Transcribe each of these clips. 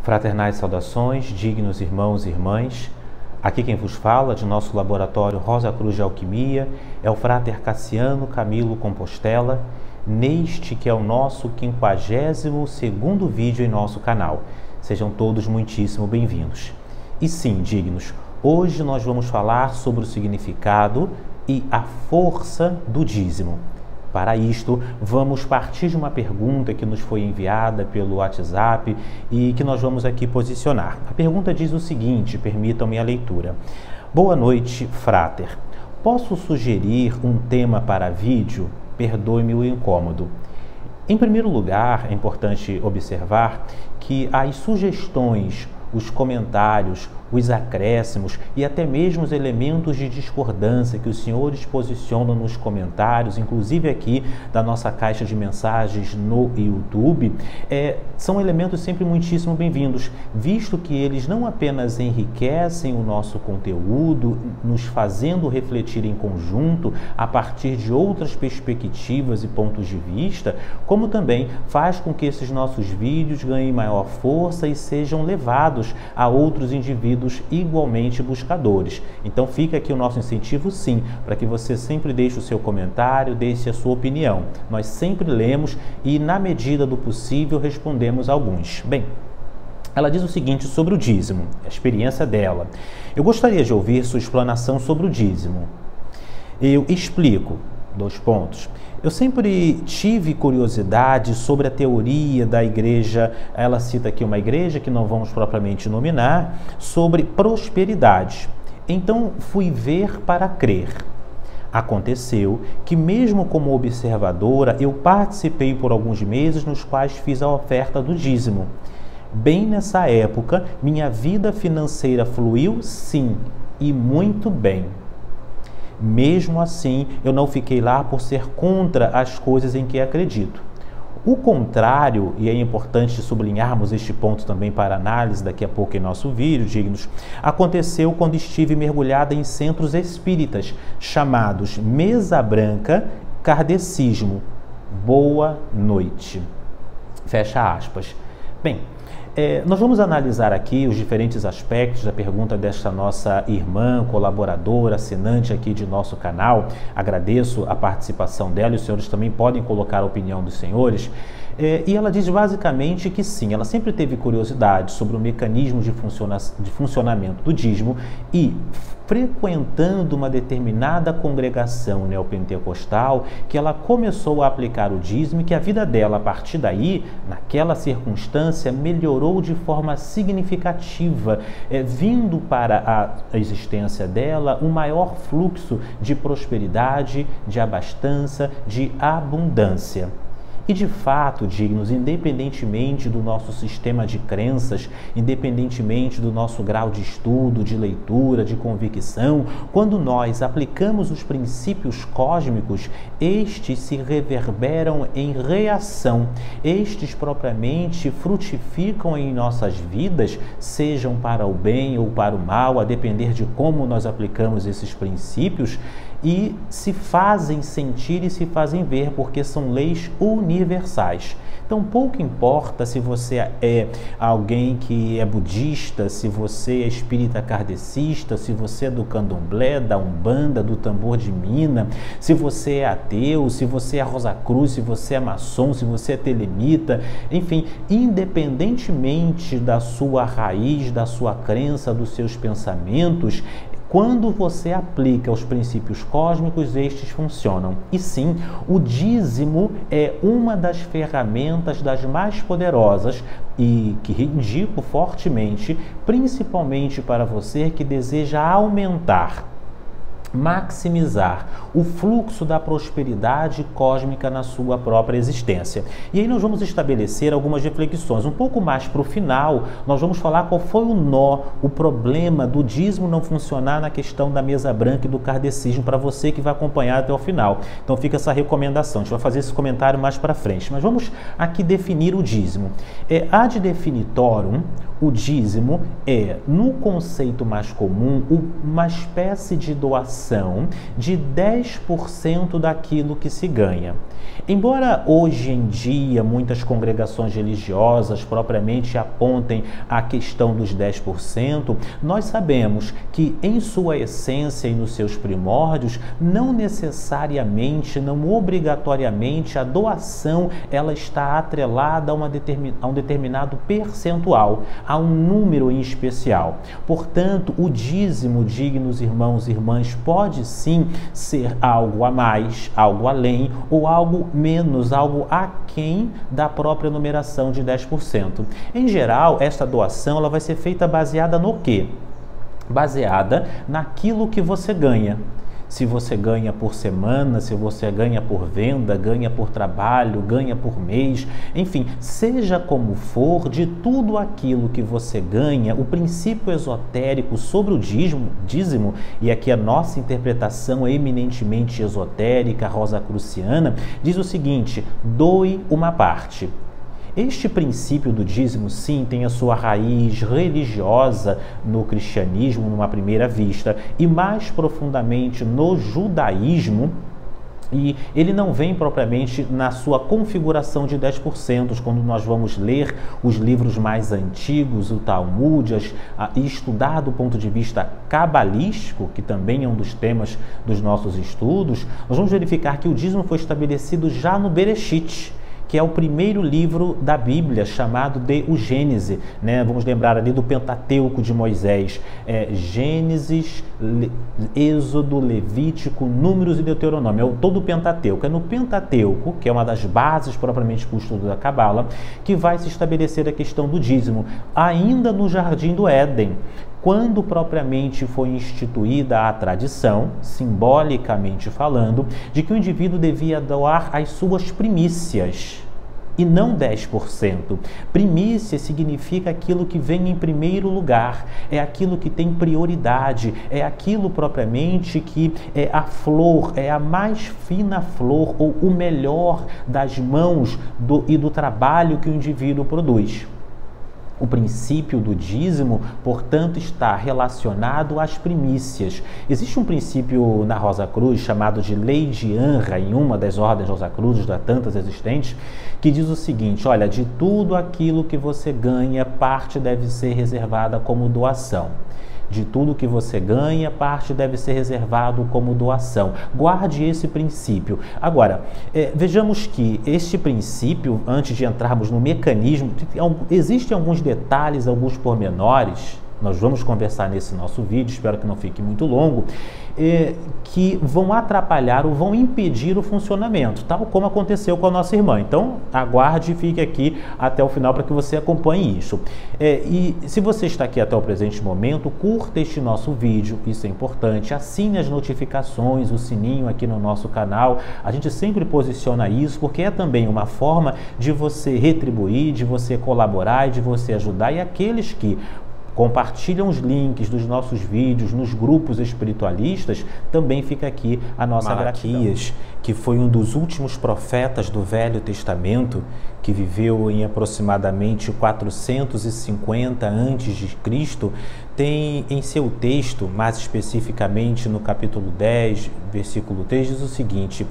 Fraternais saudações, dignos irmãos e irmãs. Aqui quem vos fala de nosso laboratório Rosa Cruz de Alquimia é o Frater Cassiano Camilo Compostela, neste que é o nosso 52º vídeo em nosso canal. Sejam todos muitíssimo bem-vindos. E sim, dignos, hoje nós vamos falar sobre o significado e a força do dízimo. Para isto, vamos partir de uma pergunta que nos foi enviada pelo WhatsApp e que nós vamos aqui posicionar. A pergunta diz o seguinte, permitam-me a leitura. Boa noite, Frater. Posso sugerir um tema para vídeo? Perdoe-me o incômodo. Em primeiro lugar, é importante observar que as sugestões, os comentários, os acréscimos e até mesmo os elementos de discordância que os senhores posicionam nos comentários, inclusive aqui da nossa caixa de mensagens no YouTube, são elementos sempre muitíssimo bem-vindos, visto que eles não apenas enriquecem o nosso conteúdo, nos fazendo refletir em conjunto a partir de outras perspectivas e pontos de vista, como também faz com que esses nossos vídeos ganhem maior força e sejam levados a outros indivíduos igualmente buscadores. Então fica aqui o nosso incentivo sim, para que você sempre deixe o seu comentário, deixe a sua opinião. Nós sempre lemos e na medida do possível respondemos alguns. Bem, ela diz o seguinte sobre o dízimo, a experiência dela. Eu gostaria de ouvir sua explanação sobre o dízimo. Eu explico. 2 pontos. Eu sempre tive curiosidade sobre a teoria da igreja, ela cita aqui uma igreja que não vamos propriamente nominar, sobre prosperidade. Então fui ver para crer. Aconteceu que mesmo como observadora, eu participei por alguns meses nos quais fiz a oferta do dízimo. Bem nessa época, minha vida financeira fluiu sim, e muito bem. Mesmo assim, eu não fiquei lá por ser contra as coisas em que acredito. O contrário, e é importante sublinharmos este ponto também para análise daqui a pouco em nosso vídeo, dignos, aconteceu quando estive mergulhada em centros espíritas, chamados Mesa Branca, Kardecismo. Boa noite. Fecha aspas. Bem, nós vamos analisar aqui os diferentes aspectos da pergunta desta nossa irmã, colaboradora, assinante aqui de nosso canal. Agradeço a participação dela e os senhores também podem colocar a opinião dos senhores. E ela diz basicamente que sim, ela sempre teve curiosidade sobre o mecanismo de funcionamento do dízimo e frequentando uma determinada congregação neopentecostal, que ela começou a aplicar o dízimo e que a vida dela, a partir daí, naquela circunstância, melhorou de forma significativa, vindo para a existência dela um maior fluxo de prosperidade, de abastança, de abundância. E de fato, dignos, independentemente do nosso sistema de crenças, independentemente do nosso grau de estudo, de leitura, de convicção, quando nós aplicamos os princípios cósmicos, estes se reverberam em reação, estes propriamente frutificam em nossas vidas, sejam para o bem ou para o mal, a depender de como nós aplicamos esses princípios, e se fazem sentir e se fazem ver, porque são leis universais. Então, pouco importa se você é alguém que é budista, se você é espírita kardecista, se você é do candomblé, da umbanda, do tambor de mina, se você é ateu, se você é Rosa Cruz, se você é maçom, se você é telemita, enfim, independentemente da sua raiz, da sua crença, dos seus pensamentos, quando você aplica os princípios cósmicos, estes funcionam. E sim, o dízimo é uma das ferramentas das mais poderosas e que indico fortemente, principalmente para você que deseja aumentar, maximizar o fluxo da prosperidade cósmica na sua própria existência. E aí nós vamos estabelecer algumas reflexões. Um pouco mais para o final, nós vamos falar qual foi o nó, o problema do dízimo não funcionar na questão da mesa branca e do kardecismo, para você que vai acompanhar até o final. Então fica essa recomendação. A gente vai fazer esse comentário mais para frente. Mas vamos aqui definir o dízimo. Ad definitorum, O dízimo é, no conceito mais comum, uma espécie de doação de 10% daquilo que se ganha. Embora hoje em dia muitas congregações religiosas propriamente apontem a questão dos 10%, nós sabemos que em sua essência e nos seus primórdios, não necessariamente, não obrigatoriamente, a doação ela está atrelada a um determinado percentual, a um número em especial. Portanto, o dízimo, dignos irmãos e irmãs, pode sim ser algo a mais, algo além ou algo menos, algo aquém da própria numeração de 10%. Em geral, esta doação ela vai ser feita baseada no quê? Baseada naquilo que você ganha. Se você ganha por semana, se você ganha por venda, ganha por trabalho, ganha por mês, enfim, seja como for, de tudo aquilo que você ganha, o princípio esotérico sobre o dízimo, e aqui a nossa interpretação é eminentemente esotérica, rosacruciana, diz o seguinte: doe uma parte. Este princípio do dízimo, sim, tem a sua raiz religiosa no cristianismo, numa primeira vista, e mais profundamente no judaísmo, e ele não vem propriamente na sua configuração de 10%, quando nós vamos ler os livros mais antigos, o Talmud, e estudar do ponto de vista cabalístico, que também é um dos temas dos nossos estudos, nós vamos verificar que o dízimo foi estabelecido já no Bereshit, que é o primeiro livro da Bíblia, chamado de o Gênesis, né? Vamos lembrar ali do Pentateuco de Moisés, Gênesis, Êxodo, Levítico, Números e Deuteronômio, é todo o Pentateuco. É no Pentateuco, que é uma das bases propriamente para o estudo da Cabala, que vai se estabelecer a questão do dízimo, ainda no Jardim do Éden, quando propriamente foi instituída a tradição, simbolicamente falando, de que o indivíduo devia doar as suas primícias, e não 10%. Primícia significa aquilo que vem em primeiro lugar, é aquilo que tem prioridade, é aquilo propriamente que é a flor, é a mais fina flor, ou o melhor das mãos e do trabalho que o indivíduo produz. O princípio do dízimo, portanto, está relacionado às primícias. Existe um princípio na Rosa Cruz chamado de Lei de Anra, em uma das ordens Rosa Cruzes, das tantas existentes, que diz o seguinte: olha, de tudo aquilo que você ganha, parte deve ser reservada como doação. De tudo que você ganha, parte deve ser reservado como doação. Guarde esse princípio. Agora, vejamos que este princípio, antes de entrarmos no mecanismo, existem alguns detalhes, alguns pormenores, nós vamos conversar nesse nosso vídeo, espero que não fique muito longo, que vão atrapalhar ou vão impedir o funcionamento, tal como aconteceu com a nossa irmã. Então, aguarde e fique aqui até o final para que você acompanhe isso. E se você está aqui até o presente momento, curta este nosso vídeo, isso é importante, assine as notificações, o sininho aqui no nosso canal. A gente sempre posiciona isso porque é também uma forma de você retribuir, de você colaborar e de você ajudar. E aqueles que compartilham os links dos nossos vídeos nos grupos espiritualistas, também fica aqui a nossa Malaquias, que foi um dos últimos profetas do Velho Testamento, que viveu em aproximadamente 450 a.C., tem em seu texto, mais especificamente no capítulo 10, versículo 3, diz o seguinte: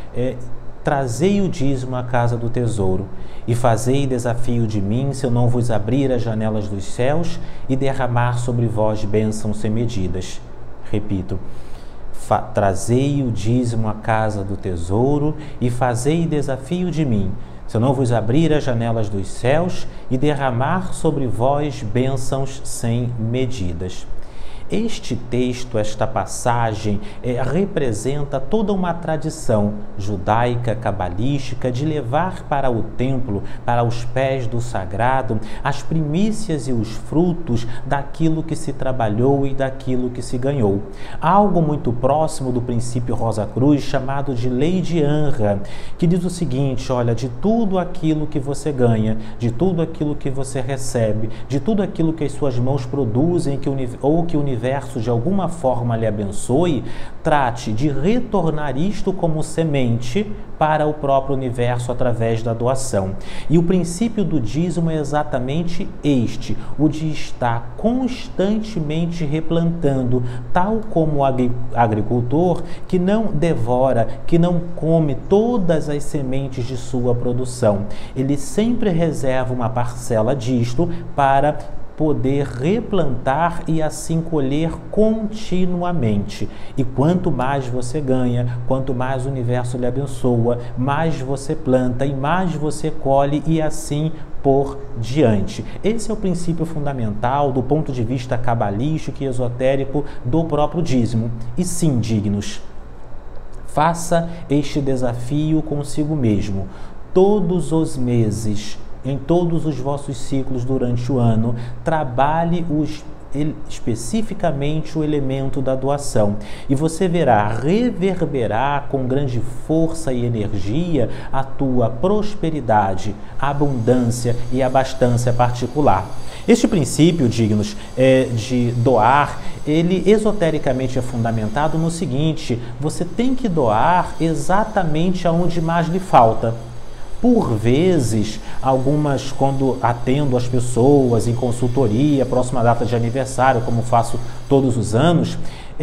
trazei o dízimo à casa do tesouro, e fazei desafio de mim, se eu não vos abrir as janelas dos céus e derramar sobre vós bênçãos sem medidas. Repito, trazei o dízimo à casa do tesouro e fazei desafio de mim, se eu não vos abrir as janelas dos céus e derramar sobre vós bênçãos sem medidas. Este texto, esta passagem, representa toda uma tradição judaica, cabalística, de levar para o templo, para os pés do sagrado, as primícias e os frutos daquilo que se trabalhou e daquilo que se ganhou. Algo muito próximo do princípio Rosa Cruz, chamado de Lei de Anra, que diz o seguinte: olha, de tudo aquilo que você ganha, de tudo aquilo que você recebe, de tudo aquilo que as suas mãos produzem ou que o universo universo de alguma forma lhe abençoe, trate de retornar isto como semente para o próprio universo através da doação. E o princípio do dízimo é exatamente este, o de estar constantemente replantando, tal como o agricultor que não devora, que não come todas as sementes de sua produção. Ele sempre reserva uma parcela disto para poder replantar e assim colher continuamente. E quanto mais você ganha, quanto mais o universo lhe abençoa, mais você planta e mais você colhe e assim por diante. Esse é o princípio fundamental do ponto de vista cabalístico e esotérico do próprio dízimo. E sim, dignos, faça este desafio consigo mesmo. Todos os meses, em todos os vossos ciclos durante o ano, trabalhe especificamente o elemento da doação e você verá reverberar com grande força e energia a tua prosperidade, abundância e abastança particular. Este princípio, dignos, de doar, ele esotericamente é fundamentado no seguinte: você tem que doar exatamente aonde mais lhe falta. Por vezes, quando atendo as pessoas em consultoria, próxima data de aniversário, como faço todos os anos,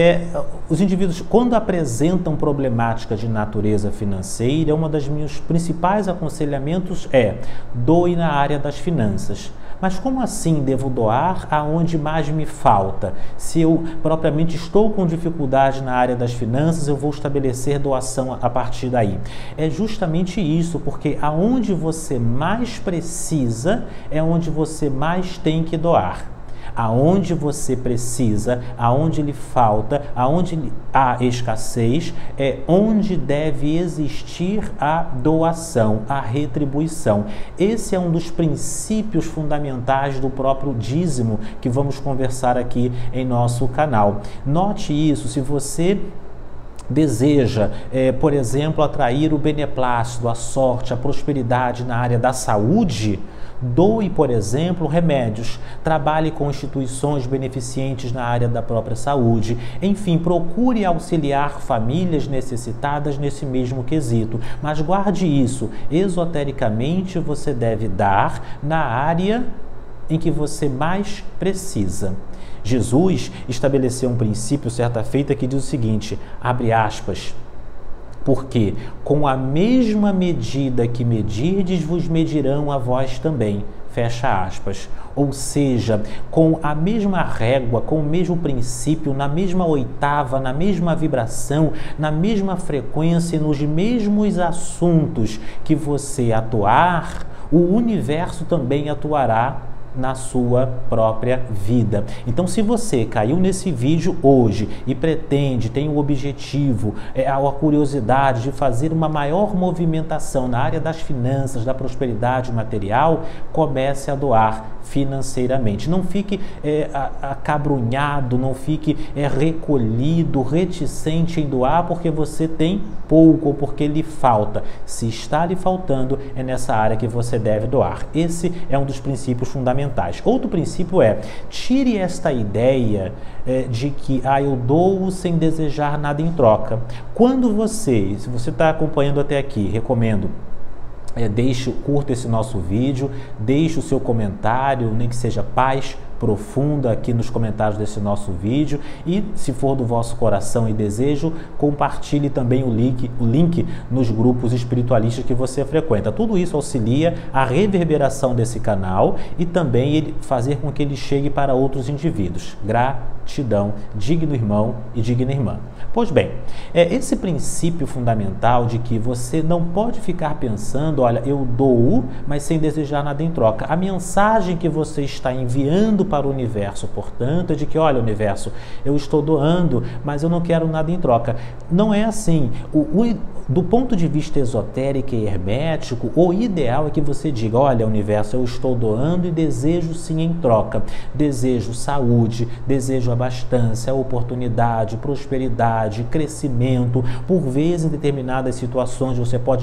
os indivíduos, quando apresentam problemática de natureza financeira, um dos meus principais aconselhamentos é: doe na área das finanças. Mas como assim devo doar aonde mais me falta? Se eu propriamente estou com dificuldade na área das finanças, eu vou estabelecer doação a partir daí. É justamente isso, porque aonde você mais precisa é onde você mais tem que doar. Aonde você precisa, aonde lhe falta, aonde há escassez, é onde deve existir a doação, a retribuição. Esse é um dos princípios fundamentais do próprio dízimo que vamos conversar aqui em nosso canal. Note isso, se você deseja, por exemplo, atrair o beneplácito, a sorte, a prosperidade na área da saúde, doe, por exemplo, remédios, trabalhe com instituições beneficentes na área da própria saúde, enfim, procure auxiliar famílias necessitadas nesse mesmo quesito. Mas guarde isso, esotericamente você deve dar na área em que você mais precisa. Jesus estabeleceu um princípio certa feita que diz o seguinte, abre aspas, porque com a mesma medida que medirdes, vos medirão a vós também. Fecha aspas. Ou seja, com a mesma régua, com o mesmo princípio, na mesma oitava, na mesma vibração, na mesma frequência e nos mesmos assuntos que você atuar, o universo também atuará na sua própria vida. Então, se você caiu nesse vídeo hoje e pretende, tem o objetivo, a curiosidade de fazer uma maior movimentação na área das finanças, da prosperidade material, comece a doar financeiramente. Não fique acabrunhado, não fique recolhido, reticente em doar porque você tem pouco ou porque lhe falta. Se está lhe faltando, é nessa área que você deve doar. Esse é um dos princípios fundamentais. Outro princípio tire esta ideia de que eu dou sem desejar nada em troca. Se você está acompanhando até aqui, recomendo, curta esse nosso vídeo, deixe o seu comentário, nem que seja paz profunda aqui nos comentários desse nosso vídeo e, se for do vosso coração e desejo, compartilhe também o link nos grupos espiritualistas que você frequenta. Tudo isso auxilia a reverberação desse canal e também fazer com que ele chegue para outros indivíduos. Gratidão, digno irmão e digna irmã. Pois bem, esse princípio fundamental de que você não pode ficar pensando, olha, eu dou, mas sem desejar nada em troca. A mensagem que você está enviando para o universo, portanto, é de que, olha, universo, eu estou doando, mas eu não quero nada em troca. Não é assim. Do ponto de vista esotérico e hermético, o ideal é que você diga, olha, universo, eu estou doando e desejo sim em troca. Desejo saúde, desejo abastança, oportunidade, prosperidade, crescimento. Por vezes, em determinadas situações, você pode,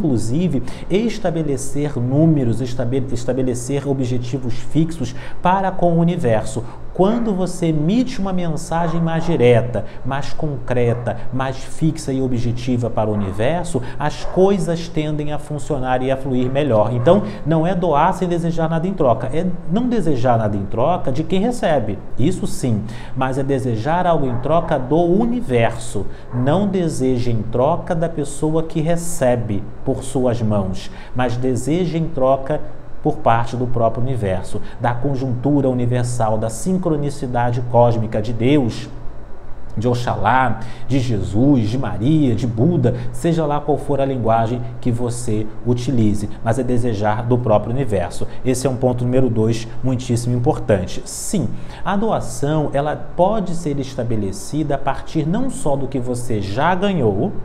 inclusive, estabelecer números, estabelecer objetivos fixos para com o universo. Quando você emite uma mensagem mais direta, mais concreta, mais fixa e objetiva para o universo, as coisas tendem a funcionar e a fluir melhor. Então, não é doar sem desejar nada em troca, é não desejar nada em troca de quem recebe, isso sim, mas é desejar algo em troca do universo. Não deseje em troca da pessoa que recebe por suas mãos, mas deseje em troca por parte do próprio universo, da conjuntura universal, da sincronicidade cósmica de Deus, de Oxalá, de Jesus, de Maria, de Buda, seja lá qual for a linguagem que você utilize, mas é desejar do próprio universo. Esse é um ponto número 2, muitíssimo importante. Sim, a doação, ela pode ser estabelecida a partir não só do que você já ganhou,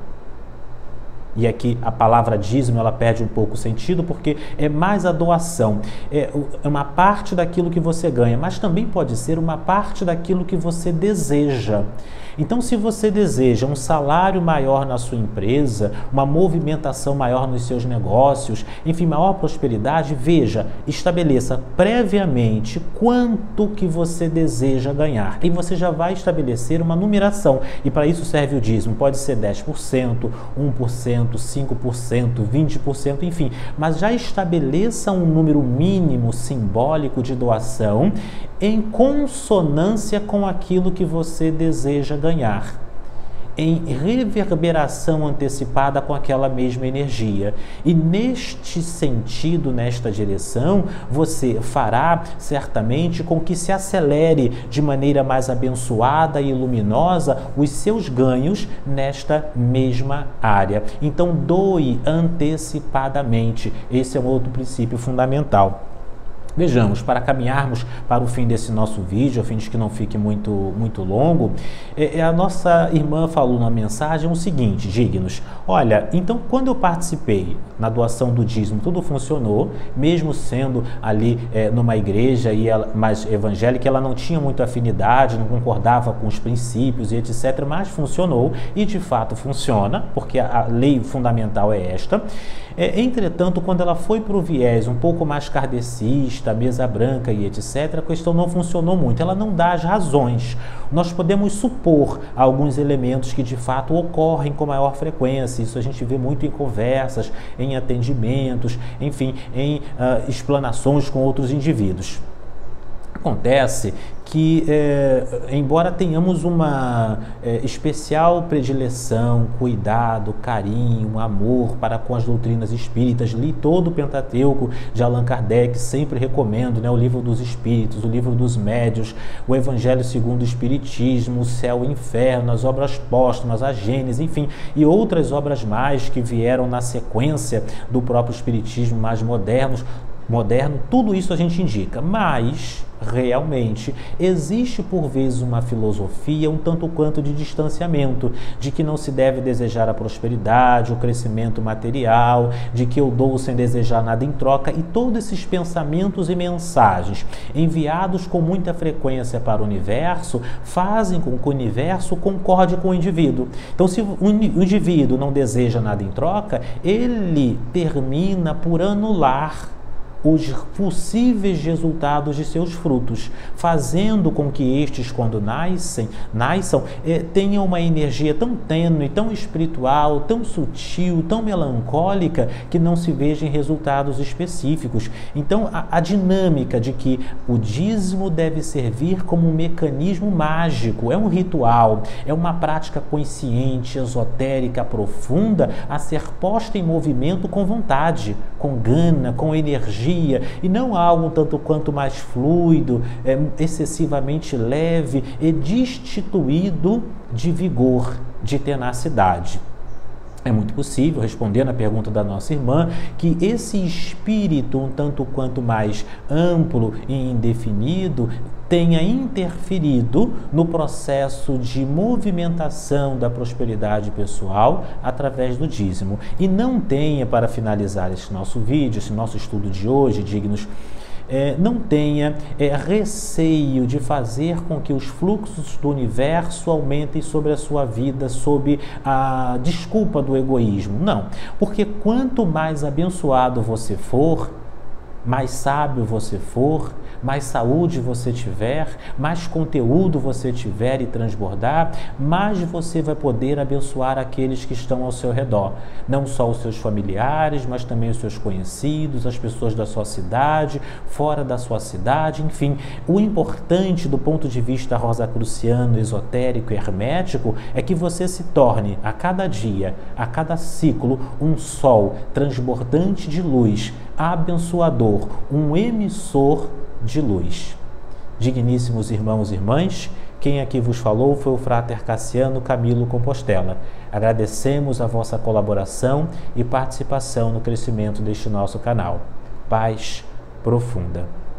e aqui a palavra dízimo ela perde um pouco o sentido, porque é mais a doação, é uma parte daquilo que você ganha, mas também pode ser uma parte daquilo que você deseja. Então, se você deseja um salário maior na sua empresa, uma movimentação maior nos seus negócios, enfim, maior prosperidade, veja, estabeleça previamente quanto que você deseja ganhar. E você já vai estabelecer uma numeração. E para isso serve o dízimo. Pode ser 10%, 1%, 5%, 20%, enfim. Mas já estabeleça um número mínimo simbólico de doação em consonância com aquilo que você deseja ganhar, em reverberação antecipada com aquela mesma energia. E neste sentido, nesta direção, você fará certamente com que se acelere de maneira mais abençoada e luminosa os seus ganhos nesta mesma área. Então, doe antecipadamente. Esse é um outro princípio fundamental. Vejamos, para caminharmos para o fim desse nosso vídeo, a fim de que não fique muito longo, a nossa irmã falou na mensagem o seguinte, dignos, olha, então quando eu participei na doação do dízimo, tudo funcionou, mesmo sendo ali numa igreja mais evangélica, ela não tinha muita afinidade, não concordava com os princípios e etc., mas funcionou e de fato funciona, porque a lei fundamental é esta. Entretanto, quando ela foi para o viés um pouco mais kardecista, mesa branca e etc., a questão não funcionou muito, ela não dá as razões. Nós podemos supor alguns elementos que de fato ocorrem com maior frequência, isso a gente vê muito em conversas, em atendimentos, enfim, em explanações com outros indivíduos. Acontece que, embora tenhamos uma especial predileção, cuidado, carinho, amor para com as doutrinas espíritas, li todo o Pentateuco de Allan Kardec, sempre recomendo, né, o Livro dos Espíritos, o Livro dos Médiuns, o Evangelho segundo o Espiritismo, o Céu e o Inferno, as obras póstumas, a Gênese, enfim, e outras obras mais que vieram na sequência do próprio Espiritismo mais moderno, tudo isso a gente indica, mas realmente existe por vezes uma filosofia um tanto quanto de distanciamento, de que não se deve desejar a prosperidade, o crescimento material, de que eu dou sem desejar nada em troca, e todos esses pensamentos e mensagens enviados com muita frequência para o universo fazem com que o universo concorde com o indivíduo. Então, se o indivíduo não deseja nada em troca, ele termina por anular os possíveis resultados de seus frutos, fazendo com que estes, quando nasçam, tenham uma energia tão tênue, tão espiritual, tão sutil, tão melancólica, que não se vejam resultados específicos. Então, a dinâmica de que o dízimo deve servir como um mecanismo mágico, é um ritual, é uma prática consciente, esotérica, profunda, a ser posta em movimento com vontade, com gana, com energia, e não algo tanto quanto mais fluido, excessivamente leve e destituído de vigor, de tenacidade. É muito possível, respondendo à pergunta da nossa irmã, que esse espírito um tanto quanto mais amplo e indefinido tenha interferido no processo de movimentação da prosperidade pessoal através do dízimo. E não tenha, para finalizar esse nosso vídeo, esse nosso estudo de hoje, dignos, não tenha receio de fazer com que os fluxos do universo aumentem sobre a sua vida, sob a desculpa do egoísmo. Não, porque quanto mais abençoado você for, mais sábio você for, mais saúde você tiver, mais conteúdo você tiver e transbordar, mais você vai poder abençoar aqueles que estão ao seu redor. Não só os seus familiares, mas também os seus conhecidos, as pessoas da sua cidade, fora da sua cidade, enfim. O importante do ponto de vista rosacruciano, esotérico e hermético é que você se torne a cada dia, a cada ciclo, um sol transbordante de luz, abençoador, um emissor de luz. Digníssimos irmãos e irmãs, quem aqui vos falou foi o Frater Cassiano Camilo Compostela. Agradecemos a vossa colaboração e participação no crescimento deste nosso canal. Paz profunda.